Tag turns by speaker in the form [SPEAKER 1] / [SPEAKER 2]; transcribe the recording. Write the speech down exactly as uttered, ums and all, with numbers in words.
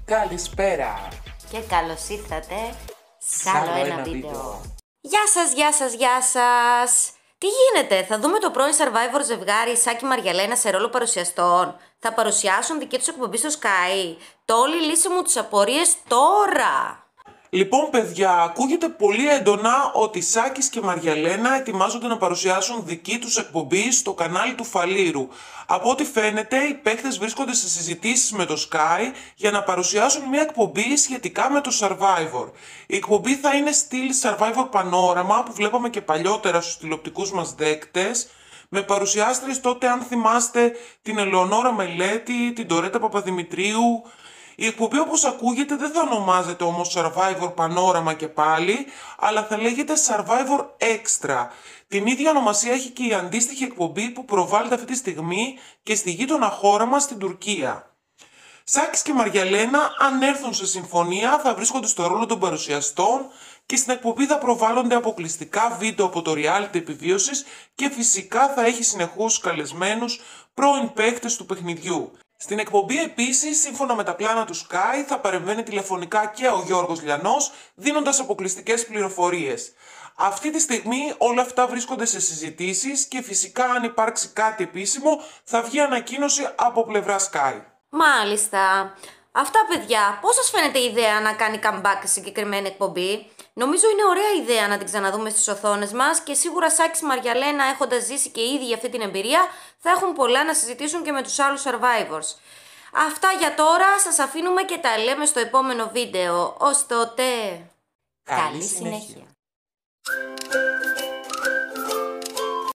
[SPEAKER 1] Καλησπέρα.
[SPEAKER 2] Και καλώς ήρθατε
[SPEAKER 1] Σ'
[SPEAKER 2] σε άλλο ένα βίντεο. Γεια σας, γεια σας, γεια σας. Τι γίνεται, θα δούμε το πρώην Survivor ζευγάρι Σάκη Μαριαλένα σε ρόλο παρουσιαστών. Θα παρουσιάσουν δική τους εκπομπή στο Sky. Τόλι, λύσε μου τις απορίες τώρα.
[SPEAKER 1] Λοιπόν, παιδιά, ακούγεται πολύ έντονα ότι Σάκης και Μαριαλένα ετοιμάζονται να παρουσιάσουν δική τους εκπομπή στο κανάλι του Φαλήρου. Από ό,τι φαίνεται, οι παίκτες βρίσκονται σε συζητήσεις με το Sky για να παρουσιάσουν μια εκπομπή σχετικά με το Survivor. Η εκπομπή θα είναι στυλ Survivor Panorama που βλέπαμε και παλιότερα στους τηλεοπτικούς μας δέκτες, με παρουσιάστρες τότε, αν θυμάστε, την Ελεονόρα Μελέτη, την Ντορέτα Παπαδημητρίου. Η εκπομπή, όπως ακούγεται, δεν θα ονομάζεται όμως Survivor Panorama και πάλι, αλλά θα λέγεται Survivor Extra. Την ίδια ονομασία έχει και η αντίστοιχη εκπομπή που προβάλλεται αυτή τη στιγμή και στη γείτονα χώρα μας, στην Τουρκία. Σάκης και Μαριαλένα, αν έρθουν σε συμφωνία, θα βρίσκονται στο ρόλο των παρουσιαστών και στην εκπομπή θα προβάλλονται αποκλειστικά βίντεο από το reality επιβίωσης και φυσικά θα έχει συνεχώς καλεσμένους πρώην παίκτες του παιχνιδιού. Στην εκπομπή επίσης, σύμφωνα με τα πλάνα του Sky, θα παρεμβαίνει τηλεφωνικά και ο Γιώργος Λιανός, δίνοντας αποκλειστικές πληροφορίες. Αυτή τη στιγμή όλα αυτά βρίσκονται σε συζητήσεις και φυσικά αν υπάρξει κάτι επίσημο θα βγει ανακοίνωση από πλευρά Sky.
[SPEAKER 2] Μάλιστα. Αυτά, παιδιά, πώς σας φαίνεται η ιδέα να κάνει comeback σε συγκεκριμένη εκπομπή? Νομίζω είναι ωραία ιδέα να την ξαναδούμε στις οθόνες μας και σίγουρα Σάκης Μαριαλένα, έχοντας ζήσει και οι ίδιοι αυτή την εμπειρία, θα έχουν πολλά να συζητήσουν και με τους άλλους survivors. Αυτά για τώρα, σας αφήνουμε και τα λέμε στο επόμενο βίντεο. Ως τότε,
[SPEAKER 1] Καλή
[SPEAKER 2] καλή συνέχεια.
[SPEAKER 1] συνέχεια.